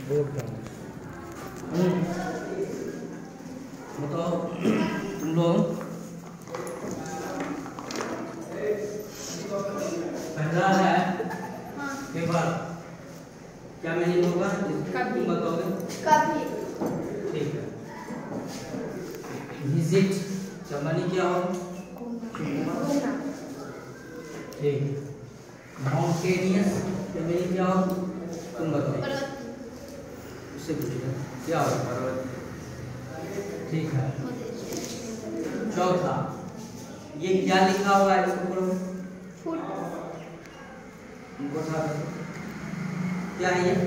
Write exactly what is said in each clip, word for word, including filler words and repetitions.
बताओ तुम लोग पहला है पेपर, क्या मीनिंग होगा? तुम बताओगे? कभी। ठीक है। विजिट क्या मानी क्या हो? ठीक। माउंटेनियस क्या मीनिंग क्या हो? तुम बताओ। उससे पूछिए क्या हो? पर्वत। ठीक है। चौथा, ये क्या लिखा हुआ है इसको पढ़ो। फूड। क्या है ये?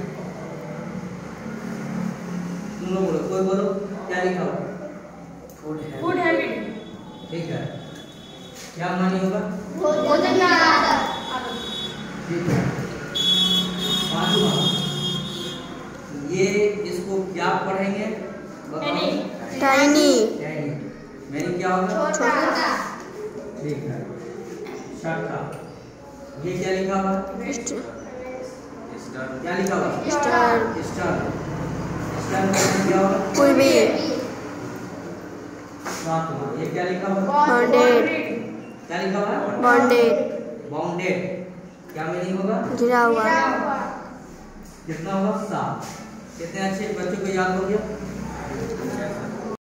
तुम लोग बोलो, कोई बोलो क्या लिखा हुआ? फूड है। Food habit. ठीक है। क्या मानी होगा? भोजन का आदत। ठीक है। पांचवा, ये इसको क्या पढ़ेंगे? टाइनी। टाइनी। मैंने क्या होगा? छोटा। ठीक है। छठा, ये क्या लिखा हुआ? स्टार। क्या लिखा हुआ? स्टार। स्टार। स्टार का क्या होगा? पूर्वी। सातवां, ये क्या लिखा हुआ? बाउंडेड। क्या लिखा हुआ? बाउंडेड। बाउंडेड। क्या मीनिंग होगा? घिरा हुआ। कितना होगा? सात। कितने अच्छे बच्चों को याद हो गया?